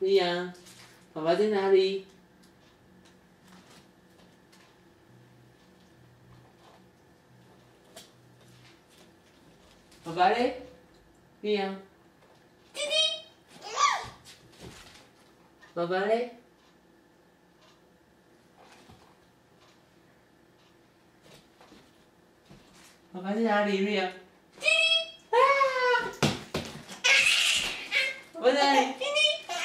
丽阳，爸爸在哪里？爸爸嘞？丽阳，弟弟，爸爸嘞？爸爸在哪里？丽阳，弟弟，啊！爸爸在哪里？弟弟。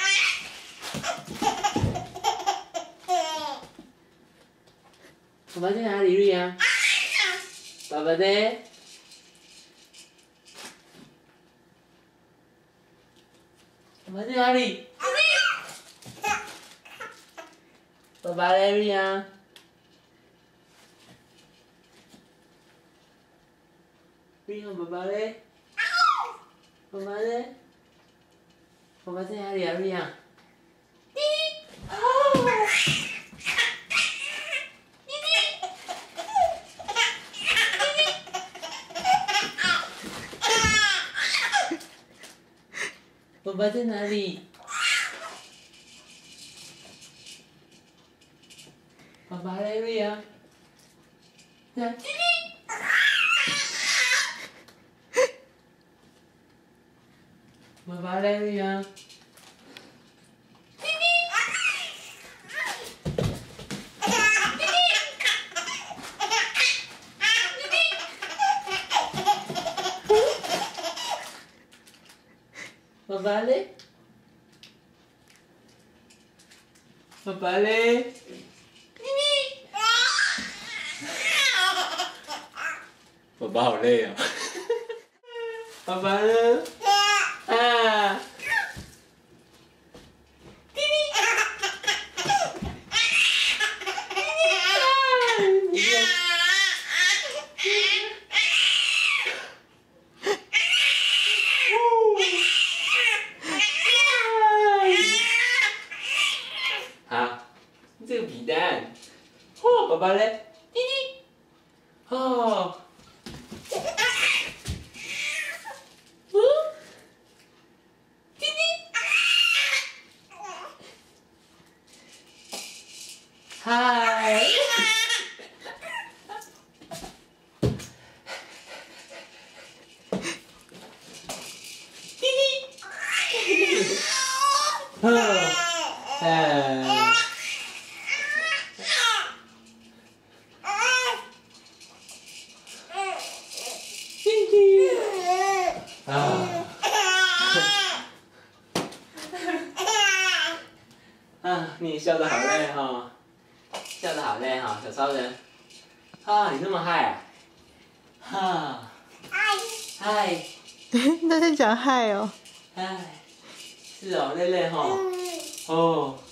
爸爸在哪里？瑞阳，爸爸呢？爸爸在哪里？爸爸嘞？瑞阳，瑞阳，爸爸嘞？爸爸呢？爸爸在哪里啊？瑞阳，弟弟，哦。 爸爸在哪里？爸爸嘞，瑞阳。看，弟弟。爸爸嘞，瑞阳。弟弟。弟弟。爸爸嘞？爸爸嘞？弟弟。爸爸好累啊。爸爸呢？啊。弟弟。弟弟。好，这个皮蛋。哦，爸爸嘞？弟弟。哦。弟弟。嗨。弟弟。哦。弟弟。啊。啊，你笑得好累哈，笑得好累哈，小超人。啊，你那么嗨啊？哈。嗨。 他在讲嗨哦。 嗨。是哦，累累哈。哦。